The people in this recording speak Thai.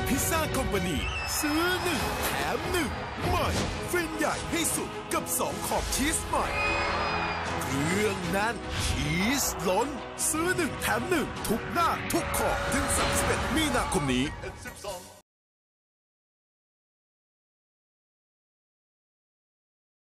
พิซซ่าคอมพานีซื้อ1แถม1ใหม่ฟินใหญ่ให้สุดกับ2ขอบชีสใหม่เครื่องแน่นชีสล้นซื้อ1แถม1ทุกหน้าทุกขอบถึง31 มีนาคมนี้